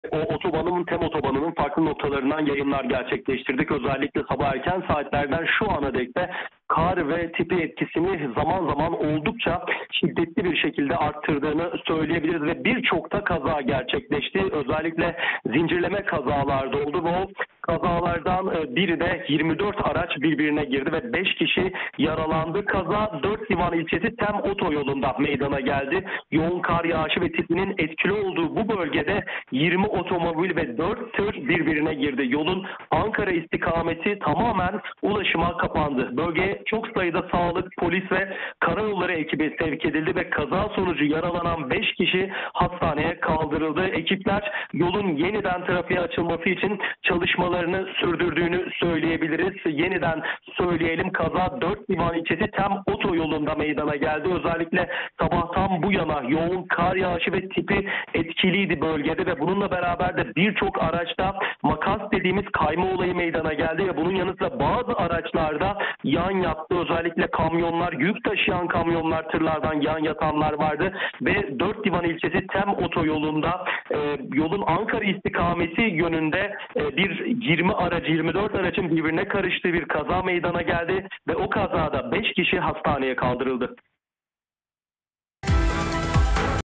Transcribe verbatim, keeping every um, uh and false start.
O otobanın, TEM otobanının farklı noktalarından yayınlar gerçekleştirdik. Özellikle sabah erken saatlerden şu ana dek de kar ve tipi etkisini zaman zaman oldukça şiddetli bir şekilde arttırdığını söyleyebiliriz ve birçok da kaza gerçekleşti. Özellikle zincirleme kazalarda oldu ve o kazalardan biri de yirmi dört araç birbirine girdi ve beş kişi yaralandı. Kaza Dört Divan ilçesi TEM otoyolunda meydana geldi. Yoğun kar yağışı ve tipinin etkili olduğu bu bölgede yirmi otomobil ve dört tır birbirine girdi. Yolun Ankara istikameti tamamen ulaşıma kapandı. Bölgeye çok sayıda sağlık, polis ve karayolları ekibi sevk edildi ve kaza sonucu yaralanan beş kişi hastaneye kaldırıldı. Ekipler yolun yeniden trafiğe açılması için çalışmalarını sürdürdüğünü söyleyebiliriz. Yeniden söyleyelim, kaza Dört Divan ilçesi TEM otoyolunda meydana geldi. Özellikle sabahtan bu yana yoğun kar yağışı ve tipi etkiliydi bölgede ve bununla beraber de birçok araçta makas dediğimiz kayma olayı meydana geldi ve bunun yanı sıra bazı araçlarda yan yattı. Özellikle kamyonlar, yük taşıyan kamyonlar, tırlardan yan yatanlar vardı ve Dört Divan ilçesi TEM otoyolunda e, yolun Ankara istikameti yönünde e, bir yirmi aracı, yirmi dört aracın birbirine karıştığı bir kaza meydana geldi ve o kazada beş kişi hastaneye kaldırıldı.